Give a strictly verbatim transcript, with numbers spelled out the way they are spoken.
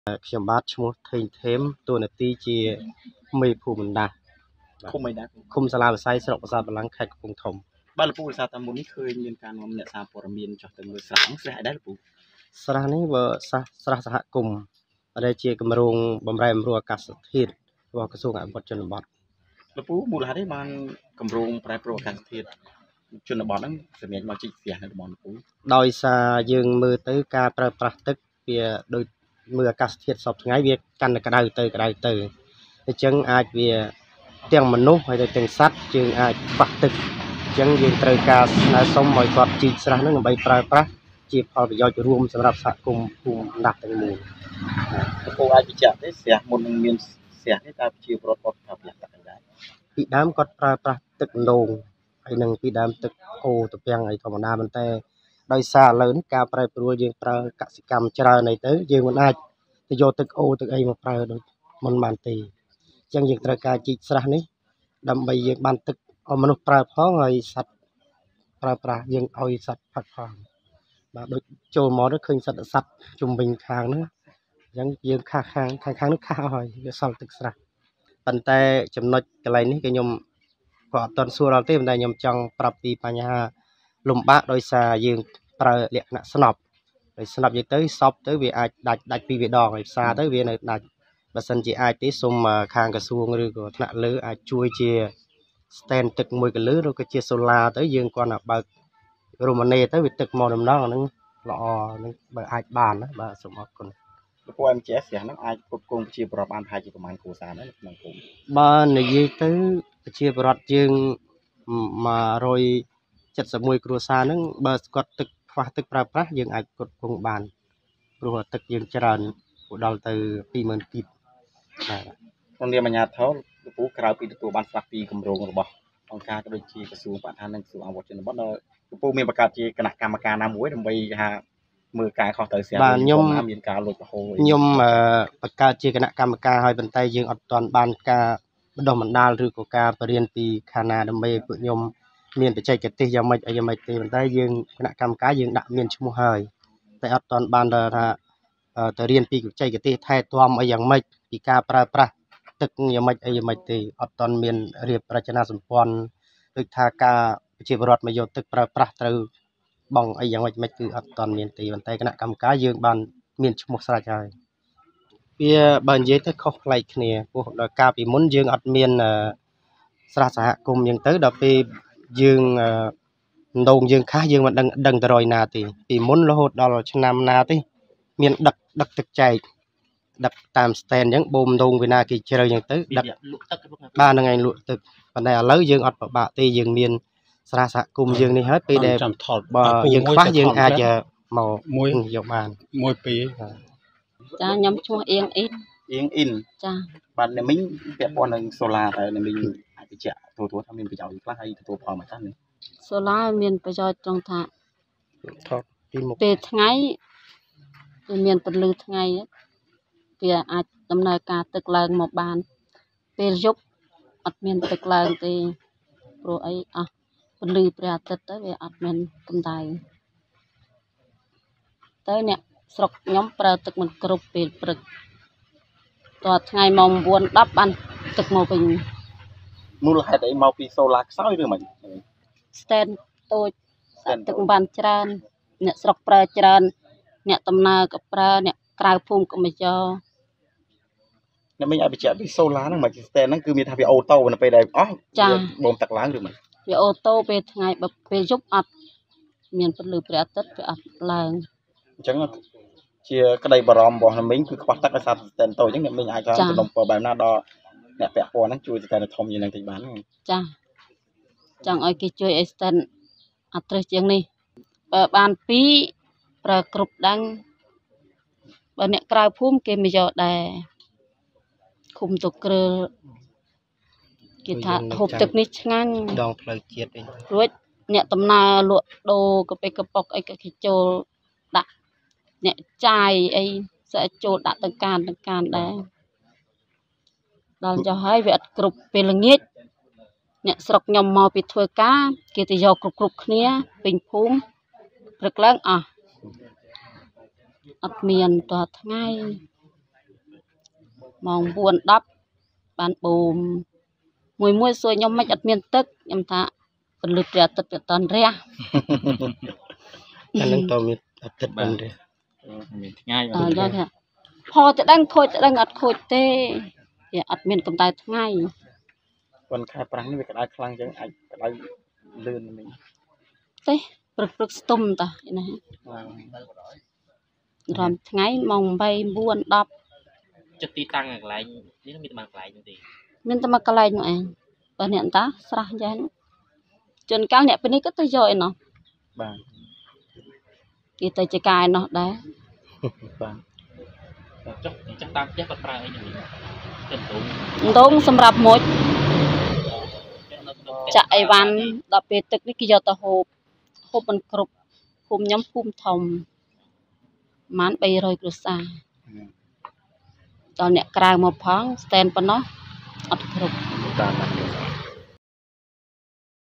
ខ្ញុំបាទឈ្មោះថេងថេមតួនាទីជាមេភូមិបណ្ដាឃុំអីដែរឃុំសាលាវិស័យស្រុកប្រាសាទបល្ល័ង្កខេត្តកំពង់ធំបាទលោកពូវិសាតាមមុននេះឃើញមានការនាំអ្នកសារព័ត៌មានចុះទៅមើលស្រះស្រះអីដែរលោកពូស្រះនេះបើស្រះស្រះសហគមន៍ដែលជាគម្រោងបំរែបំរួលអាកាសធាតុរបស់ក្រសួងអភិវឌ្ឍជនបទលោកពូមូលហេតុនេះបានគម្រោងប្រែប្រួលអាកាសធាតុជនបទហ្នឹងសម្រាប់មកជីកស្រះនៅតំបន់លោកពូដោយសារយើងមើលទៅការប្រើប្រាស់ទឹកវាដូចមើលអាកាសធាតុសពថ្ងៃវាកាន់តែក្តៅទៅក្តៅទៅអញ្ចឹងអាចវាទាំងមនុស្សហើយទាំងសត្វយើងអាចខ្វះទឹកអញ្ចឹងយើងត្រូវការស្នើសុំឲ្យគាត់ជីកស្រះហ្នឹងដើម្បីប្រើប្រាស់ជាផលប្រយោជន៍រួមសម្រាប់សហគមន៍ភូមិបណ្ដាទាំងមូលលោកពូអាចបញ្ជាក់ទេស្រះមុននឹងមានស្រះនេះតើជាប្រវត្តិគាត់ប្រើប្រាស់ទឹកអីដែរពីដើមគាត់ប្រើប្រាស់ទឹកដងហើយនឹងពីដើមទឹកអូត្រពាំងអីធម្មតាប៉ុន្តែដោយសារឥឡូវនេះការប្រែប្រួលយើងប្រើកសិកម្មច្រើនអីទៅយើងមិនអាចទៅយកទឹកអូទឹកអីមកប្រើដូចមិនបានទេអញ្ចឹងយើងត្រូវការជីកស្រះនេះដើម្បីយើងបានទឹកឲ្យមនុស្សប្រើផងហើយសត្វប្រើប្រាស់យើងឲ្យសត្វផឹកផងបាទដូចចូលមកទៅឃើញសត្វសត្វជុំវិញខាងហ្នឹងអញ្ចឹងយើងខាខាងខាងខាងនោះខាហើយវាសល់ទឹកស្រះប៉ុន្តែចំណុចកន្លែងនេះគឺខ្ញុំក៏អត់ទាន់សួរដល់ទេប៉ុន្តែខ្ញុំចង់ប្រាប់ពីបញ្ហាលំបាកដោយសារយើងប្រើលក្ខណៈស្នប់ហើយស្នប់យើងទៅសពទៅវាអាចដាច់ដាច់ពីវាដងហើយផ្សារទៅវានៅដាច់បើសិនជាអាចទេសូមខាងក្រសួងឬក៏ថ្នាក់លើអាចជួយជា stand ទឹកមួយកលឺឬក៏ជា solar ទៅយើងគាត់ទៅបើករមណីទៅវាទឹកមកដំណងហ្នឹងល្អនឹងបើអាចបានណាបាទសូមអរគុណលោកពូ em ស្រះហ្នឹងអាចគ្រប់គ្រងប្រជាពលរដ្ឋបានប្រហែលជាប្រហែលគ្រួសារដែរក្នុងភូមិបើនិយាយទៅប្រជាពលរដ្ឋយើងmột trăm bảy mươiគ្រួសារហ្នឹងបើស្គាត់ទឹកខ្វះទឹកប្រើប្រាស់យើងអាចគ្រប់គ្រងបានព្រោះទឹកយើងច្រើនដល់ទៅពីរម៉ឺនគីបបាទក្នុងនាមអាជ្ញាធរលោកពូក្រៅពីទទួលបានស្រាស់ពីគម្រោងរបស់អង្គការក៏ដូចជាក្រសួងបរិស្ថាននិងក្រសួងអភិវឌ្ឍជនបទដល់លោកពូមានបង្កើតជាគណៈកម្មការណាមួយដើម្បីថាមើលការខុសត្រូវស្រាប់បាទខ្ញុំមានការលួចប្រហូរខ្ញុំបង្កើតជាគណៈកម្មការហើយប៉ុន្តែយើងអត់ទាន់បានការបណ្ដុះបណ្ដាលឬក៏ការបរៀនពីខាងណាដើម្បីពួកខ្ញុំមានបច្ចេកទេសយ៉ាងម៉េចអីយ៉ាងម៉េចទេប៉ុន្តែយើងគណៈកម្មការយើងដាក់មានឈ្មោះហើយតែអត់ទាន់បានថាទៅរៀនពីបច្ចេកទេសថែទាំអីយ៉ាងម៉េចពីការប្រើប្រាស់ទឹកយ៉ាងម៉េចអីយ៉ាងម៉េចទេអត់ទាន់មានរៀបរចនាសម្ព័ន្ធដូចថាការប្រជាពលរដ្ឋមកយកទឹកប្រើប្រាស់ត្រូវបងអីយ៉ាងម៉េចមិនគឺអត់ទាន់មានទេប៉ុន្តែគណៈកម្មការយើងបានមានឈ្មោះស្រេចហើយវាបើនិយាយទៅខុសប្លែកគ្នាព្រោះដល់ការពីមុនយើងអត់មានស្រះសហគមន៍យើងទៅដល់ពេលយើងដងយើងខាស់យើងមិនដឹងដឹងទៅរយណាទេពីមុនរហូតដល់ឆ្នាំណាទេមានដឹកដឹកទឹកចែកដឹកតាម stand អញ្ចឹងបូមដងវាណាគេជ្រៅអញ្ចឹងទៅដឹកលក់ទឹកបាទហ្នឹងឯងលក់ទឹកប៉ុន្តែឥឡូវយើងអត់ពិបាកទេយើងមានស្រះសហគមន៍យើងនេះហើយពេលដែលបើយើងខ្វះយើងអាចមកមួយយកបានមួយពីរចាខ្ញុំឈ្មោះអៀងអ៊ីនអៀងអ៊ីនចាបាទអ្នកមីងពាក់ព័ន្ធនឹងសូឡាតែអ្នកមីងអាចបញ្ជាក់ទូទៅថាមានប្រយោជន៍ខ្លះហើយទទួលផលមកតានេះសូឡាមានប្រយោជន៍ត្រង់ថាថតពីមុខពេលថ្ងៃវាមានពន្លឺថ្ងៃវាអាចដំណើរការទឹកឡើងមកបានពេលយប់អត់មានទឹកឡើងទេព្រោះអីអស់ពន្លឺព្រះអាទិត្យទៅវាអត់មានកម្ដៅទៅអ្នកស្រុកខ្ញុំប្រើទឹកមិនគ្រប់ពេលព្រឹកតើថ្ងៃម៉ោង៩ ដប់បានទឹកមកវិញមូលហេតុអីមកពីសូឡាខ្សោយឬមិន stand តូចទឹកបានច្រើនអ្នកស្រុកប្រើច្រើនអ្នកដំណើរក៏ប្រើអ្នកក្រៅភូមិក៏មកយកអ្នកមីងឲ្យបញ្ជាក់ពីសូឡាហ្នឹងមក stand ហ្នឹងគឺមានថាវាអូតូនៅពេលដែលអស់បូមទឹកឡើងឬមិនវាអូតូពេលថ្ងៃបើពេលយប់អត់មានពន្លឺព្រះអាទិត្យវាអត់ឡើងអញ្ចឹងជាក្តីបារម្ភរបស់អ្នកមីងគឺខ្វះទឹកដោយសារ stand តូចអញ្ចឹងអ្នកមីងអាចតាមសំណុំពរបែបណាដល់អ្នកពាក់ព័ន្ធហ្នឹងជួយ stand ធំជាងនឹងតិចបានចាចង់ឲ្យគេជួយឲ្យ stand អត់ត្រឹសជាងនេះបើបានពីរប្រើគ្រប់ដាំងបើអ្នកក្រៅភូមិគេមកយកដែរឃុំទុកគ្រើគេថាហូបទឹកនេះឆ្ងាញ់ដងផ្លូវជាតិអីរួចអ្នកដំណើរលក់ដូរកាពេកកប៉ុកអីក៏គេចូលដាក់អ្នកចាយអីស្អែកចូលដាក់ទៅកានទៅកានដែរដល់ចុះហើយវាអត់គ្រប់ពេលល្ងាចអ្នកស្រុកខ្ញុំមកពីធ្វើការគេទៅយកគ្រប់គ្រប់គ្នាពេញភូមិព្រឹកឡើងអស់អត់មានតថ្ងៃម៉ោងbốn đắpបានបូមមួយមួយសួរខ្ញុំមិនអត់មានទឹកខ្ញុំថាពលិព្រះអាទិត្យវាតនរះអានឹងតើមានអាទិត្យបានទេមានថ្ងៃអឺយកថាផលទៅដឹងខូចទៅដឹងអត់ខូចទេវាអត់មានកម្ដៅថ្ងៃប៉ុន្តែខែប្រាំងនេះវាក្តៅខ្លាំងចឹងអាចក្តៅលឿននេះទេព្រឹកព្រឹកស្ទុំតាណារំថ្ងៃម៉ោង8 9 10 ចិត្តទីតាំងកន្លែងនេះមានតែមួយកន្លែងនោះទេមានតែមកកន្លែងនោះឯងបើអ្នកតាស្រះយ៉ាងជួនកាលអ្នកពេលនេះក៏ទៅយកឯណោះបាទគេទៅចកាឯណោះដែរបាទចុះចុះតាមផ្ទះគាត់ប្រើអីនេះទៅដងដងសម្រាប់មុជចាក់អីវ៉ាន់ដល់ពេលទឹកនេះគេយកទៅហូបហូបមិនគ្រប់ភូមិខ្ញុំភូមិធំប្រហែល300គ្រួសារដល់អ្នកក្រៅមកផងស្តែនប៉ុណ្ណោះអត់គ្រប់តាម